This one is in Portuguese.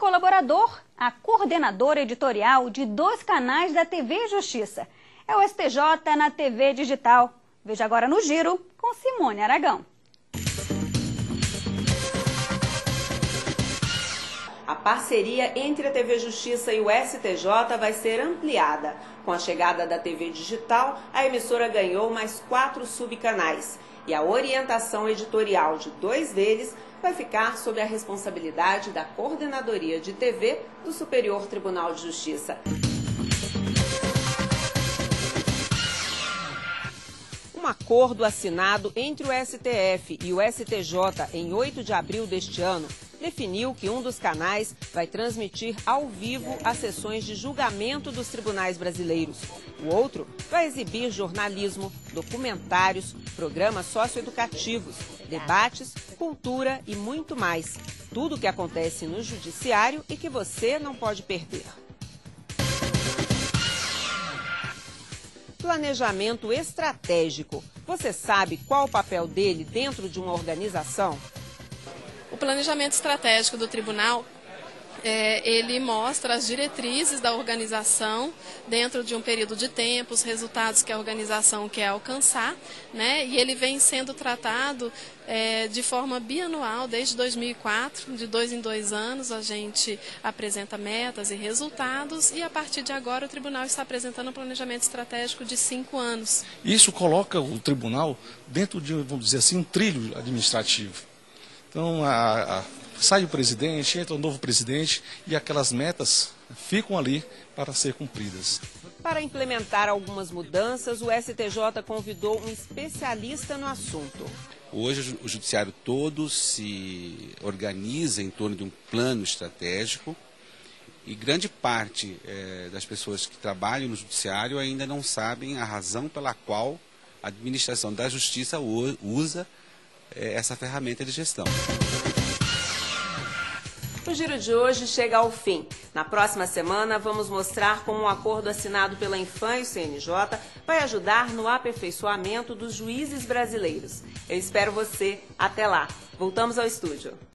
colaborador, a coordenadora editorial de 2 canais da TV Justiça. É o STJ na TV digital. Veja agora no Giro com Simone Aragão. A parceria entre a TV Justiça e o STJ vai ser ampliada. Com a chegada da TV digital, a emissora ganhou mais 4 subcanais. E a orientação editorial de 2 deles vai ficar sob a responsabilidade da Coordenadoria de TV do Superior Tribunal de Justiça. Um acordo assinado entre o STF e o STJ em 8 de abril deste ano definiu que um dos canais vai transmitir ao vivo as sessões de julgamento dos tribunais brasileiros. O outro vai exibir jornalismo, documentários, programas socioeducativos, debates, cultura e muito mais. Tudo o que acontece no judiciário e que você não pode perder. Planejamento estratégico. Você sabe qual o papel dele dentro de uma organização? O planejamento estratégico do tribunal, ele mostra as diretrizes da organização dentro de um período de tempo, os resultados que a organização quer alcançar, né? E ele vem sendo tratado de forma bianual desde 2004, de 2 em 2 anos a gente apresenta metas e resultados e a partir de agora o tribunal está apresentando um planejamento estratégico de 5 anos. Isso coloca o tribunal dentro de, vamos dizer assim, um trilho administrativo. Então, sai o presidente, entra o novo presidente e aquelas metas ficam ali para ser cumpridas. Para implementar algumas mudanças, o STJ convidou um especialista no assunto. Hoje o judiciário todo se organiza em torno de um plano estratégico e grande parte das pessoas que trabalham no judiciário ainda não sabem a razão pela qual a administração da justiça usa essa ferramenta de gestão. O Giro de hoje chega ao fim. Na próxima semana, vamos mostrar como um acordo assinado pela Infam e o CNJ vai ajudar no aperfeiçoamento dos juízes brasileiros. Eu espero você. Até lá. Voltamos ao estúdio.